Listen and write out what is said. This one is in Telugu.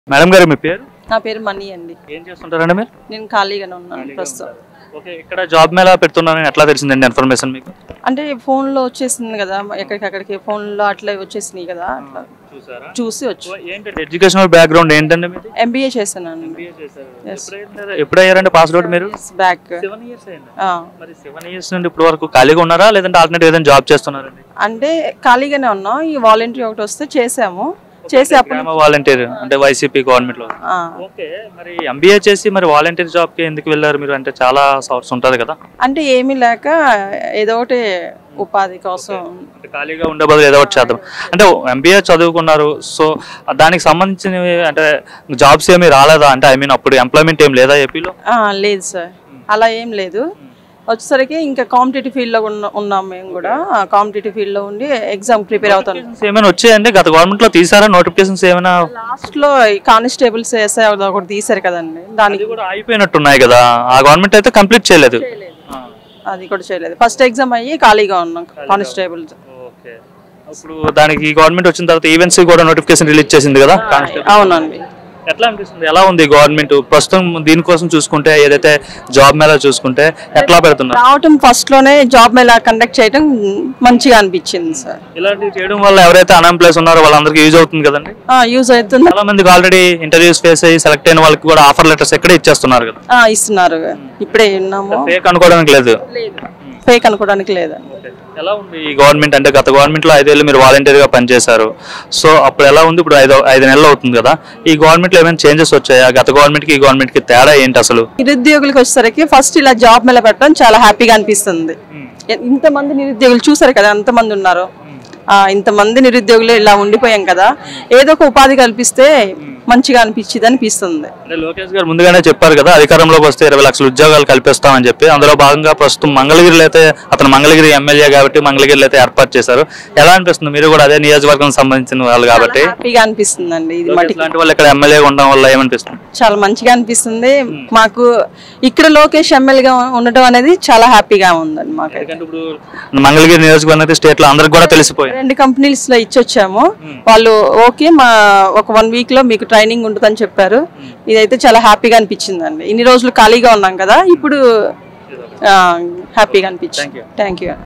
మేడం గారు మీ పేరు? నా పేరు మణి అండి. ఏం చేస్తుంటారండి మీరు? నేను ఖాళీగానే ఉన్నాను ప్రస్తుతం. ఓకే, ఇక్కడ జాబ్ మేళా పెడుతున్నారని ఎట్లా తెలిసిందండి ఇన్ఫర్మేషన్ మీకు? అంటే ఫోన్లో వచ్చేసింది కదా, ఎక్కడికక్కడికి ఫోన్లో అట్లా వచ్చేసినాయి కదా, అట్లా చూసి వచ్చి. ఏంటంటే ఎడ్యుకేషనల్ బ్యాక్గ్రౌండ్ ఏంటండి మీది? ఎంబీఏ చేశాను. ఎప్పుడు అయ్యారండి పాస్ అవుట్ మీరు? బ్యాక్ 7 years అయింది. మరి 7 years నుండి ఇప్పుడు వరకు ఖాళీగా ఉన్నారా లేదంటే ఆల్టర్నేటివ్ ఏదైనా జాబ్ చేస్తున్నారండి? అంటే ఖాళీగానే ఉన్నాం. ఈ వాలంటీర్ ఒకటి వస్తే చేసాము. చేసి అప్పుడు వాలంటీర్ అంటే వైసీపీ గవర్నమెంట్ లో. ఓకే, మరి ఎంబీఏ చేసి మరి వాలంటీర్ జాబ్ కి ఎందుకు వెళ్ళారు మీరు? అంటే చాలా సోర్స్ ఉంటది కదా. అంటే ఏమీ లేక ఏదో ఒకటి ఉపాధి కోసం ఖాళీగా ఉండే బదులు ఏదో ఒకటి చేద్దాం అంటే ఎంబీఏ చదువుకున్నారు. సో దానికి సంబంధించినవి అంటే జాబ్స్ ఏమీ రాలేదా? అంటే ఐ మీన్ అప్పుడు ఎంప్లాయ్మెంట్ ఏం లేదా ఏపీలో? లేదు సార్, అలా ఏం లేదు. వచ్చేసరికి ఇంకా కాంపిటేటివ్ ఫీల్డ్ లో ఉన్నాం మేము కూడా. కాంపిటేటివ్ ఫీల్డ్ లో ఉండి ఎగ్జామ్ ప్రిపేర్ అవుతాం. ఏమైనా వచ్చాయండి గత గవర్నమెంట్ లో? తీసారా నోటిఫికేషన్స్ ఏమైనా? లాస్ట్ లో కానిస్టేబుల్స్ ఎస్ఐ ఒకటి తీసారు కదండి, దానికి కూడా అయిపోయినట్టున్నాయి కదా. ఆ గవర్నమెంట్ అయితే కంప్లీట్ చేయలేదు. అది కూడా చేయలేదు. ఫస్ట్ ఎగ్జామ్ అయ్యి ఖాళీగా ఉన్నాం కానిస్టేబుల్. ఓకే, ఇప్పుడు దానికి గవర్నమెంట్ వచ్చిన తర్వాత ఈవెంట్స్ కూడా నోటిఫికేషన్ రిలీజ్ చేసింది కదా. అవునండి. ఎట్లా అనిపిస్తుంది? ఎలా ఉంది గవర్నమెంట్ ప్రస్తుతం దీనికోసం చూసుకుంటే? ఏదైతే జాబ్ మేళా చూసుకుంటే ఎట్లా పెడుతున్నారు? రావటం ఫస్ట్ లోనే జాబ్ మేళా కండక్ట్ చేయడం మంచిగా అనిపించింది సార్. ఇలాంటివి చేయడం వల్ల ఎవరైతే అన్ఎంప్లాయ్స్ ఉన్నారో వాళ్ళందరికీ యూజ్ అవుతుంది కదండి. యూజ్ అవుతుంది. చాలా మందికి ఆల్రెడీ ఇంటర్వ్యూస్ ఫేస్ అయ్యి సెలెక్ట్ అయిన వాళ్ళకి కూడా ఆఫర్ లెటర్స్ ఎక్కడే ఇచ్చేస్తున్నారు కదా. ఇస్తున్నారు. ఇప్పుడే విన్నాము. ఫేక్ అనుకోవడానికి లేదు. ఫేక్ అనుకోవడానికి లేదు. ఎలా ఉంది ఈ గవర్నమెంట్? అంటే గత గవర్నమెంట్ లో 5 ఏళ్ళు మీరు వాలంటీర్ గా పనిచేశారు. సో అప్పుడు ఎలా ఉంది? ఇప్పుడు 5 నెలలు అవుతుంది కదా. ఈ గవర్నమెంట్ లో ఏమైనా చేంజెస్ వచ్చాయా? గత గవర్నమెంట్ కి ఈ గవర్నమెంట్ కి తేడా ఏంటి అసలు? నిరుద్యోగులకు వచ్చేసరికి ఫస్ట్ ఇలా జాబ్ మేళ పెట్టడం చాలా హ్యాపీగా అనిపిస్తుంది. ఇంతమంది నిరుద్యోగులు చూసారు కదా, ఎంతమంది ఉన్నారు. ఇంతమంది నిరుద్యోగులు ఇలా ఉండిపోయాం కదా, ఏదో ఒక ఉపాధి కల్పిస్తే మంచిగా అనిపిస్తుంది. లోకేష్ గారు ముందుగానే చెప్పారు కదా, అధికారంలోకి వస్తే 20 లక్షల ఉద్యోగాలు కల్పిస్తామని చెప్పి. అందులో భాగంగా ప్రస్తుతం మంగళగిరిలో అయితే అతను మంగళగిరి ఎమ్మెల్యే కాబట్టి మంగళగిరిలో అయితే ఏర్పాటు చేశారు. ఎలా అనిపిస్తుంది? మీరు కూడా అదే నియోజకవర్గం సంబంధించిన వాళ్ళు కాబట్టి. హ్యాపీగా అనిపిస్తుంది. ఇలాంటి వాళ్ళు ఇక్కడ ఎమ్మెల్యే ఉండడం వల్ల ఏమనిపిస్తుంది? చాలా మంచిగా అనిపిస్తుంది మాకు. ఇక్కడ లోకేష్ ఎమ్మెల్యేగా ఉండటం అనేది చాలా హ్యాపీగా ఉందండి మాకు. ఇప్పుడు మంగళగిరి నియోజకవర్గం అయితే స్టేట్ లో అందరికి కూడా తెలిసిపోయింది. 2 కంపెనీస్ లో ఇచ్చొచ్చాము. వాళ్ళు ఓకే ఒక 1 వీక్ లో మీకు ట్రైనింగ్ ఉంటుందని చెప్పారు. ఇదైతే చాలా హ్యాపీగా అనిపించిందండి. ఇన్ని రోజులు ఖాళీగా ఉన్నాం కదా, ఇప్పుడు హ్యాపీగా అనిపించింది. Thank you.